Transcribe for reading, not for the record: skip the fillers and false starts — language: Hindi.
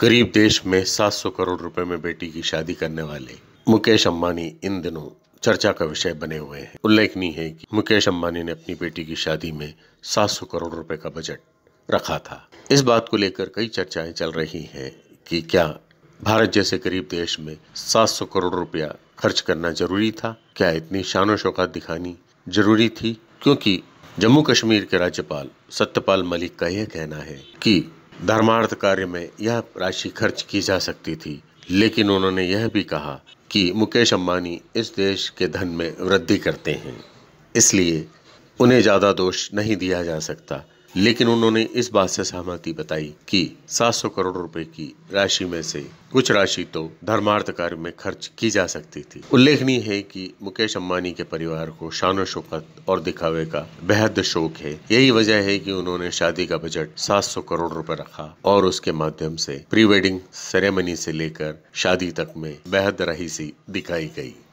गरीब देश में 700 करोड़ रुपए में बेटी की शादी करने वाले मुकेश अंबानी इन दिनों चर्चा का विषय बने हुए हैं। उल्लेखनीय है कि मुकेश अंबानी ने अपनी बेटी की शादी में 700 करोड़ रुपए का बजट रखा था। इस बात को लेकर कई चर्चाएं चल रही हैं कि क्या भारत जैसे गरीब देश में 700 करोड़ रुपया खर्च करना जरूरी था? क्या इतनी शान शौकत दिखानी जरूरी थी? क्योंकि जम्मू कश्मीर के राज्यपाल सत्यपाल मलिक का यह कहना है कि धर्मार्थ कार्य में यह राशि खर्च की जा सकती थी, लेकिन उन्होंने यह भी कहा कि मुकेश अंबानी इस देश के धन में वृद्धि करते हैं, इसलिए उन्हें ज़्यादा दोष नहीं दिया जा सकता। लेकिन उन्होंने इस बात से सहमति बताई कि 700 करोड़ रुपए की राशि में से कुछ राशि तो धर्मार्थ कार्य में खर्च की जा सकती थी। उल्लेखनीय है कि मुकेश अंबानी के परिवार को शान शौकत और दिखावे का बेहद शौक है। यही वजह है कि उन्होंने शादी का बजट 700 करोड़ रुपए रखा और उसके माध्यम से प्री वेडिंग सेरेमनी से लेकर शादी तक में बेहद रईसी दिखाई गई।